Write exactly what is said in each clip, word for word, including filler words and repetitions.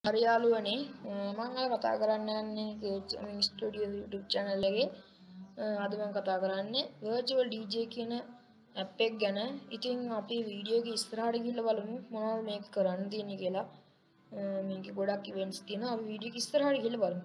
හරි යාළුවනේ මම අද කතා කරන්න යන්නේ Gaming Studio YouTube channel එකේ අද මම කතා කරන්නේ virtual D J කියන app එක ගැන. ඉතින් අපි වීඩියෝ එක ඉස්සරහට ගිහිල්ලා බලමු මොනවද මේක කරන්න තියෙන්නේ කියලා. මේකේ ගොඩක් events තියෙනවා. අපි වීඩියෝ එක ඉස්සරහට ගිහිල්ලා බලමු.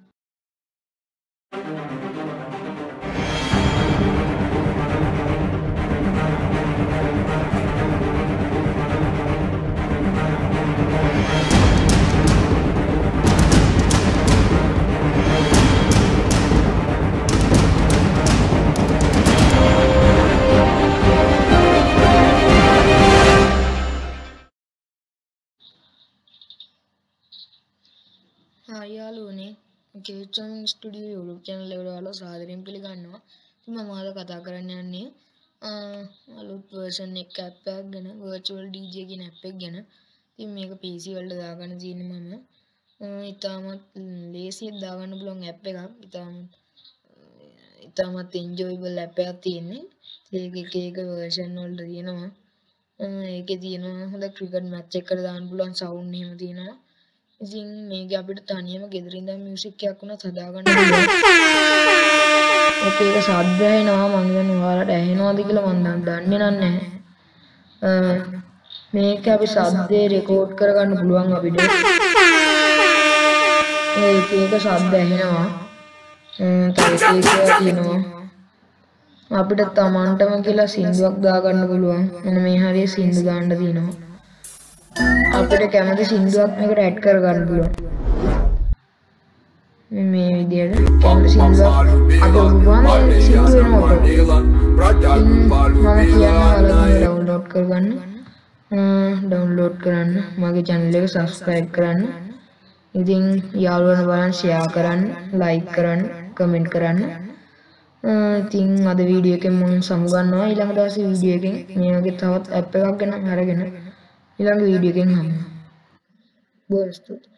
හායි යාළුවනේ Gaming Studio YouTube channel එකට ඔයාලා සාදරයෙන් පිළිගන්නවා. ඉතින් මම අද කතා කරන්න යන්නේ අලුත් version එක app එකක් ගැන, virtual D J කියන app එක ගැන. ඉතින් මේක P C වලට දාගන්න තියෙන්නේ මම. ඉතාමත් ලේසියෙන් දාගන්න පුළුවන් app එකක්. ඉතාමත් ඉතාමත් enjoyable app එකක් තියෙන්නේ. ඒක එක එක version වලට තියෙනවා. ඒකේ තියෙනවා හොඳ cricket match එකකට දාන්න පුළුවන් sound එහෙම තියෙනවා. ඉතින් මේක අපිට තනියම ගෙදර ඉඳන් මියුසික් එකක් වුණත් හදාගන්න පුළුවන්. ඒක ඒක ශබ්ද ඇහෙනවා මම හිතන්නේ ඔයාලට ඇහෙනවද කියලා මම දන්නේ නැහැ. මේක අපි ශබ්දේ රෙකෝඩ් කරගන්න පුළුවන් අපිට. ඒක ඒක ශබ්ද ඇහෙනවා. තව ඒක තියෙනවා. අපිට තමන්ටම කියලා සින්දුවක් දාගන්න පුළුවන්. මෙන්න මේ හරිය සින්දු දාන්න තියෙනවා. අපිට කැමති සින්දුවක් මේකට ඇඩ් කරගන්න පුළුවන්. මේ විදියට කැමති සින්දුවක් අද උගුවාම සින්දු වෙනවා. මම කියන්නේ ඔයාලා ඩවුන්ලෝඩ් කරගන්න. ඩවුන්ලෝඩ් කරන්න. මගේ channel එක subscribe කරන්න. ඉතින් යාළුවන්ට බලන්න share කරන්න, like කරන්න, comment කරන්න. ඉතින් අද වීඩියෝ එකෙන් මම සමුගන්නවා. ඊළඟ දවසේ වීඩියෝ එකෙන් මේ වගේ තවත් app එකක් ගැන අරගෙන ඊළඟ වීඩියෝ එකෙන් හම්බ වෙනවා. බොහොම ස්තුතියි.